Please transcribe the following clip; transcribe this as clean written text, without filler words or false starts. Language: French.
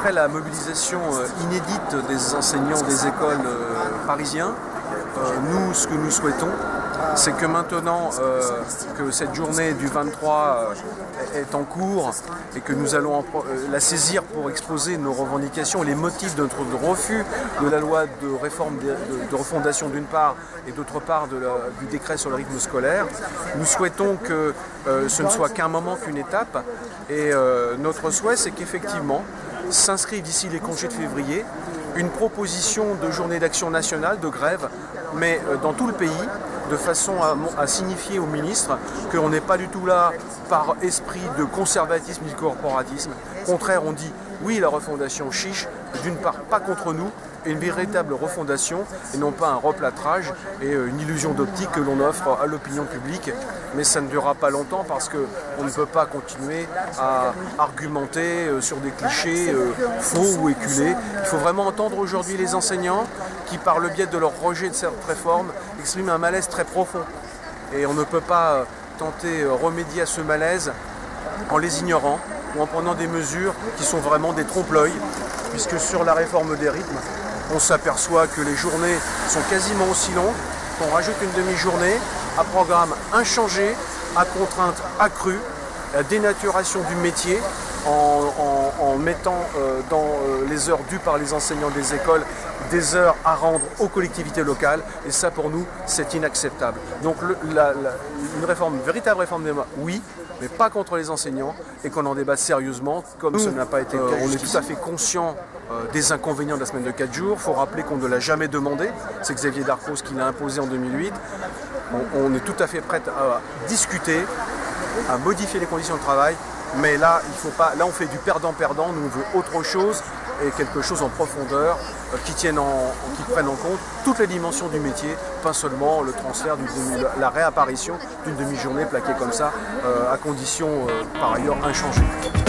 après la mobilisation inédite des enseignants des écoles parisiens, nous, ce que nous souhaitons, c'est que maintenant que cette journée du 23 est en cours et que nous allons la saisir pour exposer nos revendications et les motifs de notre refus de la loi de réforme de refondation d'une part et d'autre part du décret sur le rythme scolaire, nous souhaitons que ce ne soit qu'un moment, qu'une étape, et notre souhait c'est qu'effectivement s'inscrive d'ici les congés de février une proposition de journée d'action nationale, de grève, mais dans tout le pays, de façon à signifier au ministre qu'on n'est pas du tout là par esprit de conservatisme et de corporatisme. Au contraire, on dit oui, la refondation chiche, d'une part pas contre nous, et une véritable refondation et non pas un replâtrage et une illusion d'optique que l'on offre à l'opinion publique. Mais ça ne durera pas longtemps parce qu'on ne peut pas continuer à argumenter sur des clichés faux ou éculés. Il faut vraiment entendre aujourd'hui les enseignants qui, par le biais de leur rejet de cette réforme, expriment un malaise très profond. Et on ne peut pas tenter remédier à ce malaise en les ignorant ou en prenant des mesures qui sont vraiment des trompe-l'œil, puisque sur la réforme des rythmes, on s'aperçoit que les journées sont quasiment aussi longues, qu'on rajoute une demi-journée, à programme inchangé, à contrainte accrue, la dénaturation du métier, en mettant dans les heures dues par les enseignants des écoles des heures à rendre aux collectivités locales, et ça pour nous c'est inacceptable. Donc une véritable réforme des lois, oui, mais pas contre les enseignants, et qu'on en débatte sérieusement, comme ce n'a pas été le cas. On est tout à fait conscient des inconvénients de la semaine de 4 jours. Il faut rappeler qu'on ne l'a jamais demandé, c'est Xavier Darcos qui l'a imposé en 2008. On est tout à fait prêt à discuter, à modifier les conditions de travail, mais là, il faut pas, là on fait du perdant-perdant, nous on veut autre chose, et quelque chose en profondeur qui prenne en compte toutes les dimensions du métier, pas seulement le transfert, la réapparition d'une demi-journée plaquée comme ça, à condition par ailleurs inchangée.